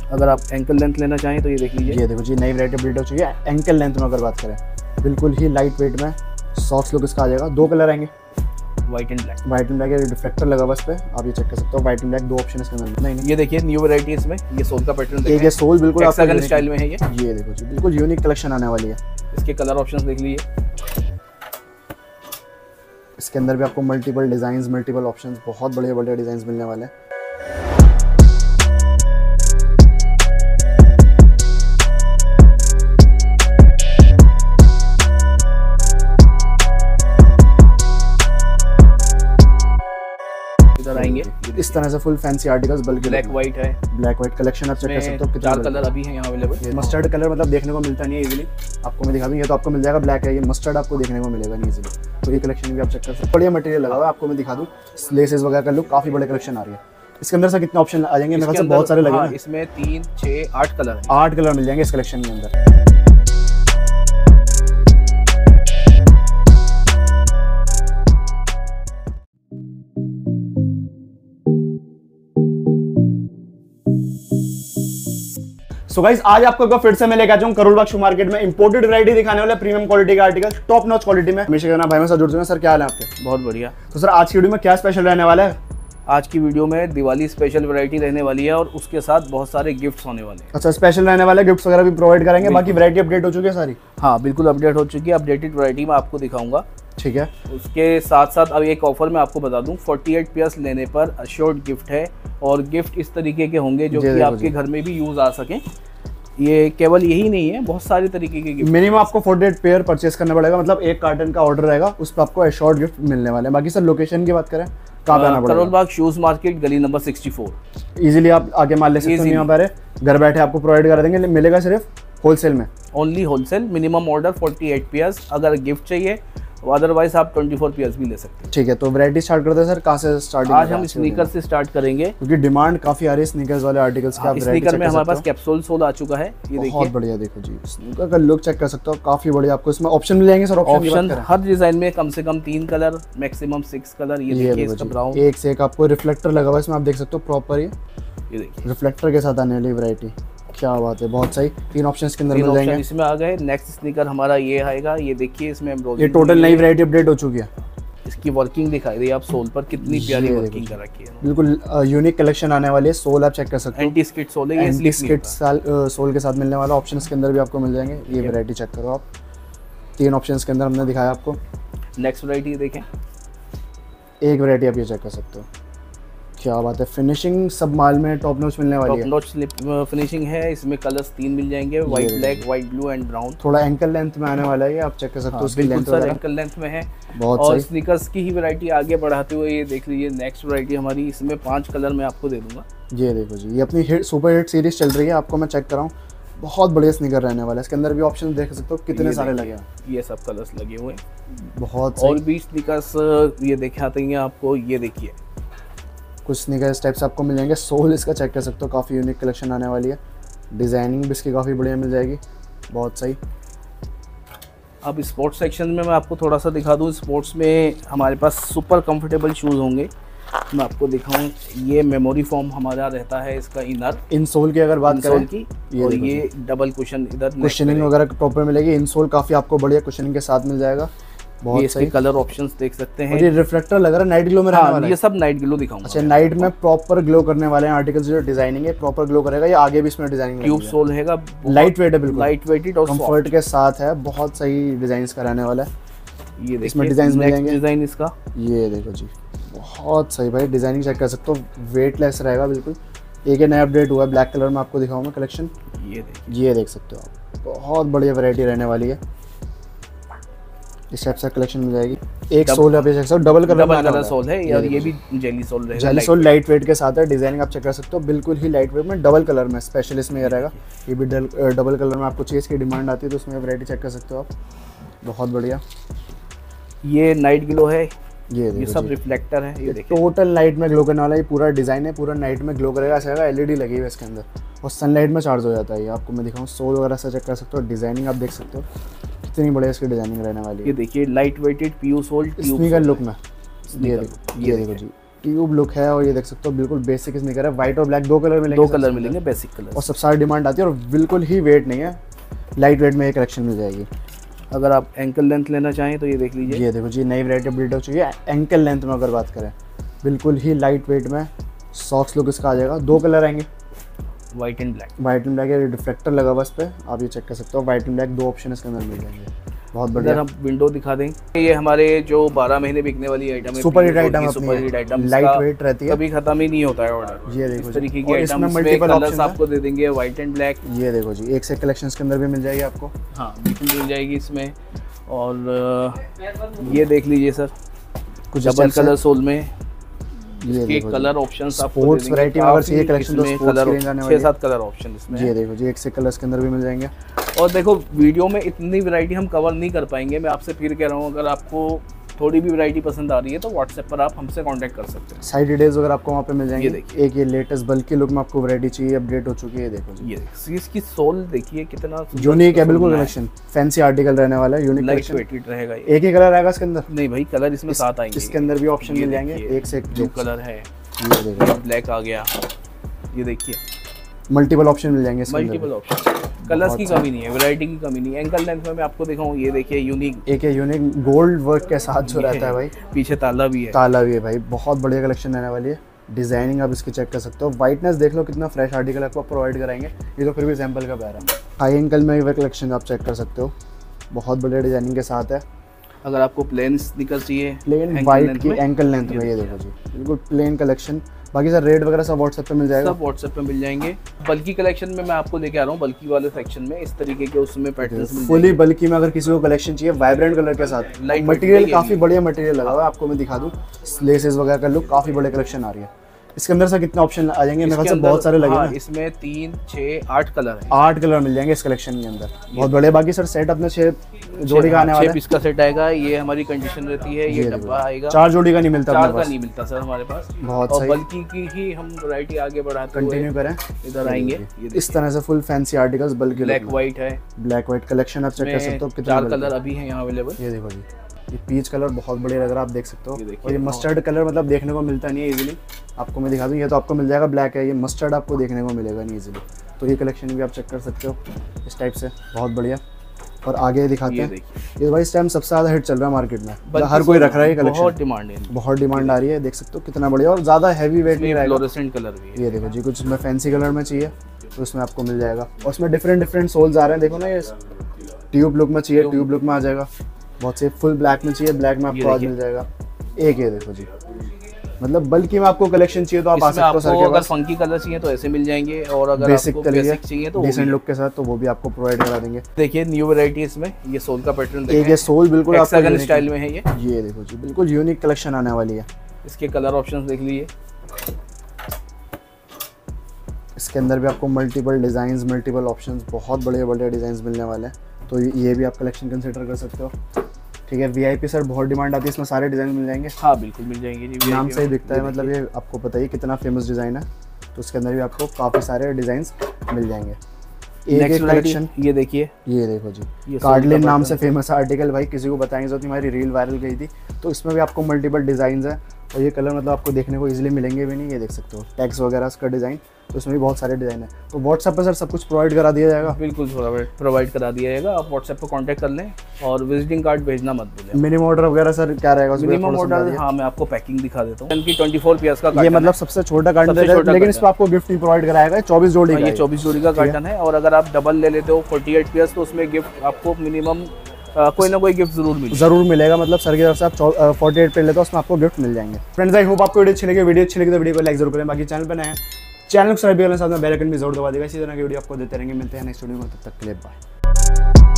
अगर आप ankle length लेना चाहें तो ये देख लीजिए। ये देखो जी, नई वैरायटी अपडेट हो चुकी है। एंकल लेंथ में अगर बात करें, बिल्कुल ही लाइट वेट में सॉफ्ट लुक इसका आ जाएगा। 2 कलर आएंगे, white and black. White and black, reflector लगा हुआ इस पे, आप ये चेक कर सकते हो। व्हाइट एंड ब्लैक 2 ऑप्शन इसके अंदर। नहीं ये देखिए न्यू वैरायटी इसमें, ये सोल का पैटर्न एक ये सोल बिल्कुल हेक्सागन स्टाइल में है ये देखो जी, बिल्कुल यूनिक कलेक्शन आने वाली है। इसके कलर ऑप्शंस देख लीजिए। इसके अंदर भी आपको मल्टीपल डिजाइन्स, मल्टीपल ऑप्शंस, बहुत बड़े बड़े डिजाइन्स मिलने वाले हैं। आएंगे इस तरह से फुल फैंसी आर्टिकल्स, बल्कि ब्लैक व्हाइट है, ब्लैक व्हाइट कलेक्शन आप चेक कर सकते हो। 4 कलर अभी हैं यहाँ अवेलेबल। मस्टर्ड कलर मतलब देखने को मिलता नहीं है इजीली, आपको मैं दिखा दूँ। ये तो आपको मिल जाएगा ब्लैक है, ये मस्टर्ड आपको देखने को मिलेगा नहीं इजीली, तो ये कलेक्शन भी आप चेक कर सकते हो। बढ़िया मटेरियल लगा हुआ है, आपको मैं दिखा दूँ। लेसेस वगैरह का लुक, काफी बड़े कलेक्शन आ रही है। इसके अंदर से कितने ऑप्शन आ जाएंगे? मेरे ख्याल से बहुत सारे लगेंगे। इसमें 3, 6, 8 कलर, 8 कलर मिल जाएंगे इस कलेक्शन के अंदर। सो गाइस, आज आपको एक बार फिर से मैं लेकर आ जाऊँ करोल बाग शू मार्केट में इंपोर्टेड वैरायटी दिखाने वाला, प्रीमियम क्वालिटी का आर्टिकल, टॉप नॉच क्वालिटी में। हमेशा कहना भाई में साथ जुड़ चुके हैं। सर क्या हाल है आपके? बहुत बढ़िया। तो सर आज की वीडियो में क्या स्पेशल रहने वाला है? आज की वीडियो में दिवाली स्पेशल वैरायटी रहने वाली है और उसके साथ बहुत सारे गिफ्ट्स होने वाले हैं। अच्छा, स्पेशल रहने वाले गिफ्ट्स वगैरह भी प्रोवाइड करेंगे। बाकी वैरायटी अपडेट हो चुकी है सारी? हाँ बिल्कुल अपडेट हो चुकी है। अपडेटेड वैरायटी मैं आपको दिखाऊंगा। ठीक है। उसके साथ साथ अब एक ऑफर मैं आपको बता दूं, 48 प्लस लेने पर अश्योर्ड गिफ्ट है और गिफ्ट इस तरीके के होंगे जो कि आपके घर में भी यूज आ सकें। ये केवल यही नहीं है, बहुत सारे तरीके के गिफ्ट। मिनिमम आपको 48 पेयर परचेस करना पड़ेगा, मतलब 1 कार्टन का ऑर्डर रहेगा, उस पर आपको एश्योर्ड गिफ्ट मिलने वाले हैं। बाकी सर लोकेशन की बात करें, कहाँ पे आना पड़ेगा? करोल बाग शूज मार्केट, गली नंबर 64। इजीली आप आगे माल ले सकते हो। यहाँ पर घर बैठे आपको प्रोवाइड करा देंगे। मिलेगा सिर्फ होलसेल में, only wholesale. Minimum order 48 PS. अगर गिफ्ट चाहिए अदरवाइज आप 24 पीएस भी ले सकते हैं। ठीक है, तो वैरायटी स्टार्ट करते हैं सर। कहाँ से स्टार्टिंग? आज हम स्नीकर से स्टार्ट करेंगे क्योंकि डिमांड काफी आ रही है स्नीकर्स वाले आर्टिकल्स की। स्नीकर में हमारे पास कैप्सूल सोल आ चुका है, ये देखिए बहुत बढ़िया। देखो जी, स्नीकर का लुक चेक कर सकते हो, काफी बढ़िया। आपको इसमें ऑप्शन मिल जाएंगे सर। ऑप्शन हर डिजाइन में कम से कम 3 कलर, मैक्सिमम 6 कलर। ये देखिए इसका ब्राउन, एक से एक आपको रिफ्लेक्टर लगा हुआ है इसमें, आप देख सकते हो प्रॉपर। ये देखिए रिफ्लेक्टर के साथ आने वाली वैरायटी, क्या बात है, बहुत सही। 3 ऑप्शंस के अंदर मिल जाएंगे। इसमें आ गए। नेक्स्ट स्नीकर हमारा ये आएगा, ये देखिए इसमें ये टोटल नई वैरायटी अपडेट हो चुकी है। इसकी वर्किंग दिखाई दी आप सोल पर, कितनी प्यारी वर्किंग कर रखी है। बिल्कुल यूनिक कलेक्शन आने वाली है। सोल आप चेक कर सकते हो, एंटी स्किड सोल है। एंटी स्किड सोल के साथ मिलने वाला। ऑप्शंस के अंदर भी आपको मिल जाएंगे। ये वैरायटी चेक करो आप, 3 ऑप्शंस के अंदर हमने दिखाया आपको। नेक्स्ट वैरायटी देखें, एक वैरायटी आप ये चेक कर सकते हो, क्या बात है। फिनिशिंग सब माल में टॉप नॉच मिलने वाली है। टॉप नॉच फिनिशिंग है। इसमें कलर्स 3 मिल जाएंगे, white black, white blue and brown. थोड़ा एंकल लेंथ में आने वाला है ये, आप चेक कर सकते हो। उसकी लेंथ सर एंकल लेंथ में है। बहुत और सही। स्नीकर्स की ही वैरायटी आगे बढ़ाते हुए ये देख लीजिए नेक्स्ट वैरायटी हमारी, इसमें 5 कलर मैं आपको दे दूंगा। ये देखो जी, ये अपनी हिट सुपर हिट सीरीज चल रही है, आपको मैं चेक कराऊँ। बहुत बढ़िया स्नीकर रहने वाला है। इसके अंदर भी ऑप्शन देख सकते हो कितने सारे लगे हैं। ये सब कलर्स लगे हुए हैं, बहुत और भी स्नीकर्स ये दिखाते हैं आपको। ये देखिए कुछ स्नीकर इस टाइप से आपको मिल जाएंगे। सोल इसका चेक कर सकते हो, काफ़ी यूनिक कलेक्शन आने वाली है। डिज़ाइनिंग भी इसकी काफ़ी बढ़िया मिल जाएगी, बहुत सही। अब स्पोर्ट्स सेक्शन में मैं आपको थोड़ा सा दिखा दूं। स्पोर्ट्स में हमारे पास सुपर कंफर्टेबल शूज़ होंगे, मैं आपको दिखाऊं। ये मेमोरी फॉर्म हमारा रहता है, इसका इनर इनसोल की अगर बात करें की, और ये डबल कुशन, इधर कुशनिंग वगैरह प्रॉपर मिलेगी। इनसोल काफ़ी आपको बढ़िया कुशनिंग के साथ मिल जाएगा, बहुत सही। कलर ऑप्शंस देख सकते हैं। और ये रिफ्लेक्टर लग रहा है नाइट ग्लो में रहने वाला है। ये सब नाइट ग्लो दिखाऊंगा। अच्छा, नाइट में प्रॉपर ग्लो करने वाले हैं आर्टिकल्स। जो डिजाइनिंग है प्रॉपर ग्लो करेगा। ये आगे भी इसमें डिजाइनिंग ट्यूब सोल है, लाइट वेट है, बिल्कुल लाइट वेटेड और कंफर्ट के साथ है। बहुत सही डिजाइन्स कराने वाला है। ये देखिए इसमें डिजाइन मिल जाएंगे। डिजाइन इसका ये देखो जी, बहुत सही भाई। डिजाइनिंग चेक कर सकते हो, वेटलेस रहेगा बिल्कुल। एक नया अपडेट हुआ है, ब्लैक कलर में आपको दिखाऊंगा कलेक्शन। ये देख सकते हो आप, बहुत बढ़िया वैरायटी रहने वाली है। इस टाइप से कलेक्शन मिल जाएगी। एक सोल आप देख सकते हो, डबल कलर सोल है, और ये भी जेली सोल रहेगा। जेली सोल लाइट वेट के साथ है। डिजाइनिंग आप चेक कर सकते हो, बिल्कुल ही लाइट वेट में डबल कलर में स्पेशलिस्ट में ये रहेगा। ये भी डबल कलर में आपको चीज़ की डिमांड आती है, तो उसमें वैरायटी चेक कर सकते हो आप, बहुत बढ़िया। ये नाइट ग्लो है, ये सब रिफ्लेक्टर है। ये देखिए टोटल नाइट में ग्लो करने वाला ये पूरा डिजाइन है, पूरा नाइट में ग्लो करेगा। ऐसा एलईडी लगी हुई है इसके अंदर, और सनलाइट में चार्ज हो जाता है। ये आपको मैं दिखाऊँ, सोल वगैरह से चेक कर सकते हो। डिजाइनिंग आप देख सकते हो कितनी बढ़िया इसकी डिजाइनिंग रहने वाली है। ये देखिए light weighted PU sole tube sneaker look में। ये देखो जी, ट्यूब लुक है और ये देख सकते हो बिल्कुल बेसिक स्नीकर है। व्हाइट और ब्लैक दो कलर मिलेंगे, 2 कलर मिलेंगे बेसिक कलर, और सबसे ज़्यादा डिमांड आती है और बिल्कुल ही वेट नहीं है, लाइट वेट में ये कलेक्शन मिल जाएगी। अगर आप एंकल लेंथ लेना चाहें तो ये देख लीजिए, ये देखो जी नई वैरायटी अपडेट हो चुकी है। एंकल लेंथ में अगर बात करें बिल्कुल ही लाइट वेट में सॉक्स लुक इसका आ जाएगा। 2 कलर आएंगे, white and black. White and black, deflector लगा हुआ इस पर, आप ये चेक कर सकते हो। व्हाइट एंड ब्लैक 2 ऑप्शन इसके अंदर मिल जाएंगे, बहुत बढ़िया। अगर हम विंडो दिखा दें, ये हमारे जो 12 महीने बिकने वाली आइटम है, super hit item, super hit item, light weight रहती है, कभी खत्म ही नहीं होता है ऑर्डर। ये देखो इस तरीके की और इसमें आइटम्स में मल्टीपल कलर्स ऑप्शन आपको दे देंगे, व्हाइट एंड ब्लैक। ये देखो जी एक से कलेक्शंस के अंदर भी मिल जाएगी आपको। हाँ बिल्कुल मिल जाएगी इसमें। और ये देख लीजिए सर, कुछ डबल कलर सोल में, ये देखो कलर ऑप्शंस आपको स्पोर्ट्स दे देंगे। वैरायटी में अगर चाहिए कलेक्शन तो स्पोर्ट्स की रेंज आने वाली है। 6-7 कलर ऑप्शन इसमें। ये देखो जी एक से कलर्स के अंदर भी मिल जाएंगे। और देखो वीडियो में इतनी वैरायटी हम कवर नहीं कर पाएंगे, मैं आपसे फिर कह रहा हूँ, अगर आपको थोड़ी भी वैरायटी पसंद आ रही है तो व्हाट्सएप पर आप हमसे कांटेक्ट कर सकते हैं। साइड डिटेल्स वगैरह आपको वहाँ पे मिल जाएंगे। ये देखिए, एक ये लेटेस्ट बल्कि लुक में आपको वैरायटी चाहिए, अपडेट हो चुकी है। देखो जी ये इसकी सोल देखिए कितना यूनिक है, बिल्कुल कलेक्शन फैंसी आर्टिकल रहने वाला है, यूनिक लाइट कलेक्शन। वेटेड रहेगा ये। एक ही कलर आएगा इसके अंदर? नहीं भाई, कलर इसमें 7 आएंगे। इसके अंदर भी ऑप्शन मिल जाएंगे, एक से एक ब्लू कलर है, ये देखो ब्लैक आ गया, ये देखिए मल्टीपल ऑप्शन मिल जाएंगे इसके अंदर। मल्टीपल ऑप्शन, कलर्स की कमी नहीं है, वैरायटी की कमी नहीं है। एंकल लेंथ में मैं आपको दिखाऊं, ये देखिए यूनिक, एक है यूनिक गोल्ड वर्क के साथ जो रहता है भाई, पीछे ताला भी है। ताला भी है भाई, बहुत बढ़िया कलेक्शन रहने वाली है। डिजाइनिंग आप इसकी चेक कर सकते हो। वाइटनेस देख लो कितना फ्रेश आर्टिकल आपको प्रोवाइड कराएंगे। ये तो फिर भी सैंपल का पैर है। हाई एंकल में वह कलेक्शन आप चेक कर सकते हो, बहुत बढ़िया डिजाइनिंग के साथ है। अगर आपको प्लेन स्नीकर चाहिए, प्लेन वाइट की एंकल लेंथ में, ये देखो जी बिल्कुल प्लेन कलेक्शन। बाकी सर रेट वगैरह सब व्हाट्सएप पे मिल जाएगा, सब व्हाट्सएप पे मिल जाएंगे। बल्कि कलेक्शन में मैं आपको लेके आ रहा हूँ, बल्कि वाले सेक्शन में इस तरीके के उसमें पैटर्न्स मिल फुली बल्कि में अगर किसी को कलेक्शन चाहिए वाइब्रेंट कलर के साथ, मटेरियल काफी बढ़िया मटेरियल लगा हुआ है, आपको मैं दिखा दूं लेसेस वगैरह का लुक, काफी बड़े कलेक्शन आ रही है। इसके अंदर सर कितने ऑप्शन आ जाएंगे? मेरे ख्याल से बहुत सारे लगेंगे। हाँ, इसमें 3, 6, 8 कलर है। 8 कलर मिल जाएंगे इस कलेक्शन के अंदर, बहुत बड़े। बाकी सर सेट अपने 6 जोड़ी का आने वाला है। 6 पीस का सेट आएगा, ये हमारी कंडीशन रहती है। ये डब्बा आएगा, 4 जोड़ी का नहीं मिलता, 4 का नहीं मिलता सर हमारे पास। बहुत और सही। बल्कि की ही हम वैरायटी आगे बढ़ाते हुए कंटिन्यू करें, इधर आएंगे। इस तरह से फुल फैंसी आर्टिकल्स, बल्कि ब्लैक व्हाइट है, ब्लैक व्हाइट कलेक्शन आप चेक कर सकते हो। 4 कलर अभी हैं यहाँ अवेलेबल। ये देखो जी, ये पीच कलर बहुत बढ़िया लग रहा है, आप देख सकते हो। और ये मस्टर्ड कलर मतलब देखने को मिलता नहीं है इजीली, आपको मैं दिखा दूं। ये तो आपको मिल जाएगा ब्लैक है, ये मस्टर्ड आपको देखने को मिलेगा नहीं इजीली, तो ये कलेक्शन भी आप चेक कर सकते हो इस टाइप से, बहुत बढ़िया। और आगे दिखाते हैं, ये भाई इस टाइम सबसे ज़्यादा हिट चल रहा है मार्केट में, हर कोई रख रहा है कलेक्शन, बहुत डिमांड है, बहुत डिमांड आ रही है। देख सकते हो कितना बढ़िया, और ज़्यादा हैवी वेट नहीं रहेगा। फ्लोरेसेंट कलर भी है। ये देखो जी, कुछ इसमें फैंसी कलर में चाहिए तो उसमें आपको मिल जाएगा। और उसमें डिफरेंट सोल्स आ रहे हैं, देखो ना, ये ट्यूब लुक में चाहिए, ट्यूब लुक में आ जाएगा। बहुत से फुल ब्लैक में चाहिए, ब्लैक में आपको आज मिल जाएगा। एक ये देखो जी, मतलब बल्कि में आपको कलेक्शन चाहिए तो आप आ सकते हो सर के पास। अगर फंकी कलर चाहिए तो ऐसे मिल जाएंगे, और अगर आपको बेसिक चाहिए तो डिसेंट लुक के साथ तो वो भी आपको प्रोवाइड करा देंगे। देखिए न्यू वैरायटी इसमें, ये सोल का पैटर्न देखिए, ये सोल बिल्कुल हेक्सागन स्टाइल में है ये देखो जी, बिल्कुल यूनिक कलेक्शन आने वाली है। इसके कलर ऑप्शंस देख लीजिए, इसके अंदर भी आपको मल्टीपल डिजाइन्स, मल्टीपल ऑप्शंस, बहुत बड़े बड़े डिजाइन्स मिलने वाले हैं, तो ये भी आप कलेक्शन कंसिडर कर सकते हो। ठीक है, वीआईपी सर बहुत डिमांड आती है, इसमें सारे डिज़ाइन मिल जाएंगे। हाँ बिल्कुल मिल जाएंगे जी, नाम से ही दिखता है, मतलब ये आपको पता ही कितना फेमस डिज़ाइन है, तो उसके अंदर भी आपको काफ़ी सारे डिज़ाइंस मिल जाएंगे। एक कलेक्शन ये देखिए, ये देखो जी, कार्डलिन नाम से फेमस आर्टिकल, भाई किसी को बताएंगे तो हमारी रील वायरल गई थी, तो इसमें भी आपको मल्टीपल डिज़ाइन है, और ये कलर मतलब आपको देखने को इजीली मिलेंगे भी नहीं। ये देख सकते हो टैग्स वगैरह इसका डिज़ाइन, तो इसमें भी बहुत सारे डिज़ाइन है। तो व्हाट्सएप पर सर सब कुछ प्रोवाइड करा दिया जाएगा? बिल्कुल प्रोवाइड करा दिया जाएगा, आप व्हाट्सएप पर कांटेक्ट कर लें, और विजिटिंग कार्ड भेजना मत भूलें। मिनिमम ऑर्डर वगैरह सर क्या रहेगा? मिनिमम ऑर्डर, हाँ मैं आपको पैकिंग दिखा देता हूँ। इनकी 24 पीस का, ये मतलब सबसे छोटा कार्टन है, लेकिन इस पर आपको गिफ्ट नहीं प्रोवाइड कराएगा। 24 जोड़ी का, ये 24 जोड़ी का कार्टन है, और अगर आप डबल ले लेते हो 48 पीस तो उसमें गिफ्ट आपको मिनिमम कोई ना कोई गिफ्ट जरूर मिलेगा। मतलब सर की तरफ से आप 48 पे लेते हो, उसमें आपको गिफ्ट मिल जाएंगे। फ्रेंड्स आई होप आपको वीडियो अच्छी लगी तो वीडियो को लाइक जरूर करें। बाकी चैनल पर नए हैं, चैनल को सब्सक्राइब करने साथ में बेल आइकन भी जरूर दबा देगा। इसी तरह की वीडियो आपको देते रहेंगे। मिलते हैं नेक्स्ट वीडियो में, तब तक के लिए बाय।